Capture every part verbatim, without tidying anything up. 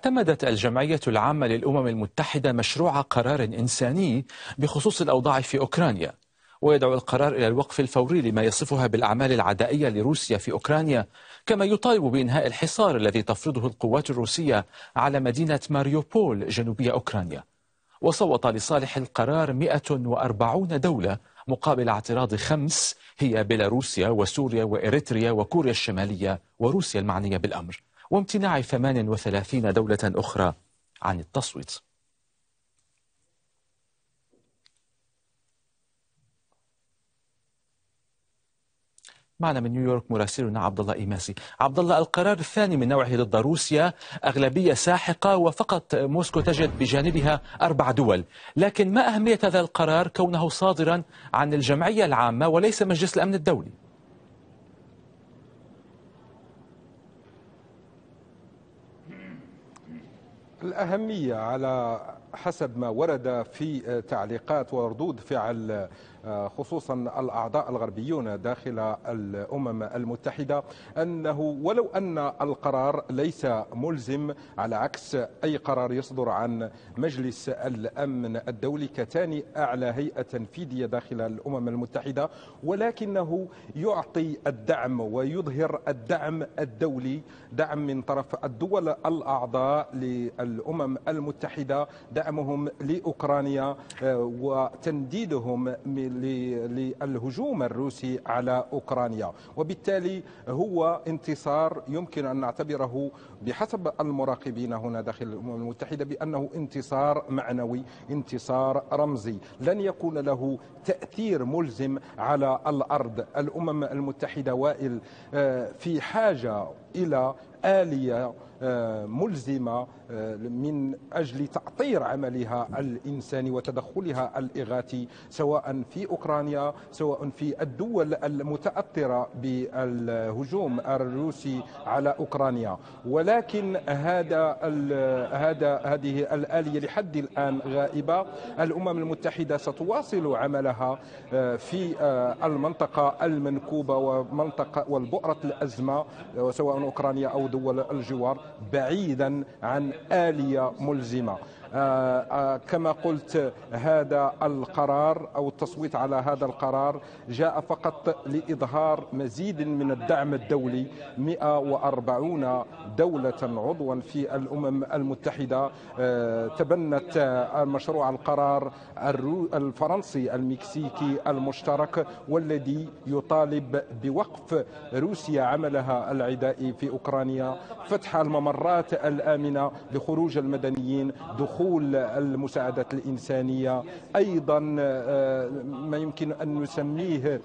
اعتمدت الجمعية العامة للأمم المتحدة مشروع قرار إنساني بخصوص الأوضاع في أوكرانيا، ويدعو القرار إلى الوقف الفوري لما يصفها بالأعمال العدائية لروسيا في أوكرانيا، كما يطالب بإنهاء الحصار الذي تفرضه القوات الروسية على مدينة ماريوبول جنوبية أوكرانيا. وصوت لصالح القرار مئة وأربعين دولة مقابل اعتراض خمس هي بيلاروسيا وسوريا وإريتريا وكوريا الشمالية وروسيا المعنية بالأمر، وامتناع ثمان وثلاثين دولة أخرى عن التصويت. معنا من نيويورك مراسلنا عبد الله إيماسي. عبد الله، القرار الثاني من نوعه ضد روسيا، أغلبية ساحقة وفقط موسكو تجد بجانبها أربع دول، لكن ما أهمية هذا القرار كونه صادرا عن الجمعية العامة وليس مجلس الأمن الدولي؟ الأهمية على حسب ما ورد في تعليقات وردود فعل خصوصا الأعضاء الغربيون داخل الأمم المتحدة أنه ولو أن القرار ليس ملزم على عكس أي قرار يصدر عن مجلس الأمن الدولي كثاني أعلى هيئة تنفيذية داخل الأمم المتحدة، ولكنه يعطي الدعم ويظهر الدعم الدولي، دعم من طرف الدول الأعضاء للأمم المتحدة، دعمهم لأوكرانيا وتنديدهم للهجوم الروسي على أوكرانيا. وبالتالي هو انتصار يمكن أن نعتبره بحسب المراقبين هنا داخل الأمم المتحدة بأنه انتصار معنوي، انتصار رمزي، لن يكون له تأثير ملزم على الأرض. الأمم المتحدة وائل في حاجة إلى آلية ملزمة من أجل تأطير عملها الإنساني وتدخلها الإغاثي سواء في أوكرانيا سواء في الدول المتأثرة بالهجوم الروسي على أوكرانيا. ولكن هذا هذا هذه الآلية لحد الآن غائبة. الأمم المتحدة ستواصل عملها في المنطقة المنكوبة ومنطقة والبؤرة الأزمة سواء أوكرانيا أو دول الجوار بعيدا عن آلية ملزمة. آه آه كما قلت هذا القرار أو التصويت على هذا القرار جاء فقط لإظهار مزيد من الدعم الدولي. مئة وأربعين دولة عضوا في الأمم المتحدة آه تبنت آه مشروع القرار الفرنسي المكسيكي المشترك والذي يطالب بوقف روسيا عملها العدائي في أوكرانيا، فتح الممرات الآمنة لخروج المدنيين، دخول المساعدات الإنسانية، أيضا ما يمكن أن نسميه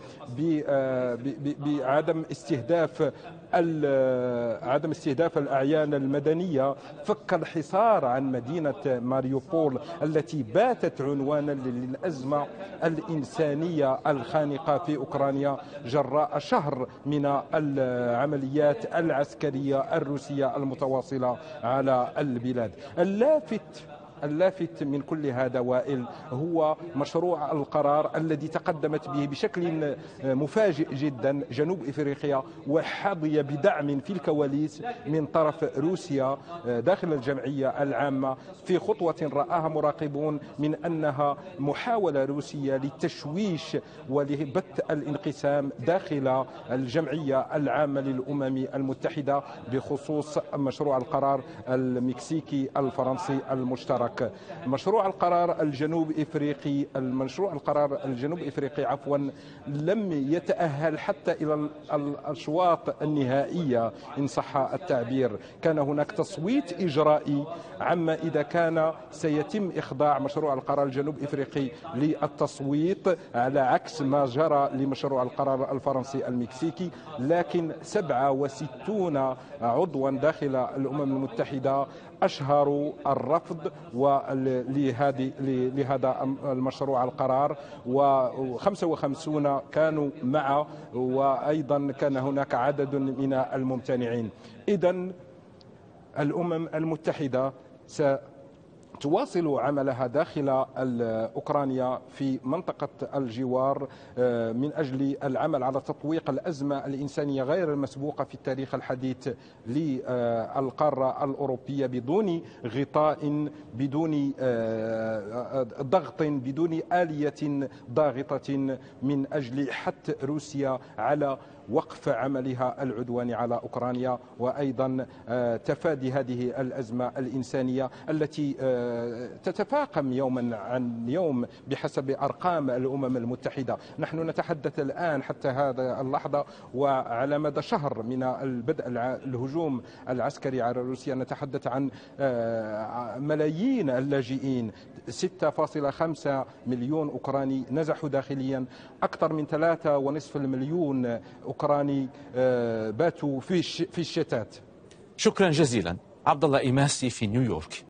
بعدم استهداف عدم استهداف الأعيان المدنية، فك الحصار عن مدينة ماريوبول التي باتت عنوانا للأزمة الإنسانية الخانقة في أوكرانيا جراء شهر من العمليات العسكرية الروسية المتواصلة على البلاد. اللافت اللافت من كل هذا وائل هو مشروع القرار الذي تقدمت به بشكل مفاجئ جدا جنوب إفريقيا وحظي بدعم في الكواليس من طرف روسيا داخل الجمعية العامة في خطوة رآها مراقبون من أنها محاولة روسية للتشويش ولبث الانقسام داخل الجمعية العامة للأمم المتحدة بخصوص مشروع القرار المكسيكي الفرنسي المشترك. مشروع القرار الجنوب إفريقي المشروع القرار الجنوب إفريقي عفوا لم يتأهل حتى إلى الأشواط النهائية إن صح التعبير. كان هناك تصويت إجرائي عما إذا كان سيتم إخضاع مشروع القرار الجنوب إفريقي للتصويت على عكس ما جرى لمشروع القرار الفرنسي المكسيكي، لكن سبعة وستون عضوا داخل الأمم المتحدة أشهروا الرفض ولهذه لهذا المشروع القرار، وخمسة وخمسون كانوا معه، وأيضا كان هناك عدد من الممتنعين. إذن الأمم المتحدة تواصل عملها داخل أوكرانيا في منطقة الجوار من أجل العمل على تطويق الأزمة الإنسانية غير المسبوقة في التاريخ الحديث للقارة الأوروبية، بدون غطاء، بدون ضغط، بدون آلية ضاغطة من أجل حث روسيا على وقف عملها العدواني على أوكرانيا، وأيضا تفادي هذه الأزمة الإنسانية التي تتفاقم يوما عن يوم بحسب أرقام الأمم المتحدة. نحن نتحدث الآن حتى هذا اللحظة وعلى مدى شهر من البدء الهجوم العسكري على روسيا نتحدث عن ملايين اللاجئين، ستة فاصلة خمسة مليون أوكراني نزحوا داخليا، أكثر من ثلاثة ونصف المليون أوكراني باتوا في الشتات. شكرا جزيلا عبد الله إيماسي في نيويورك.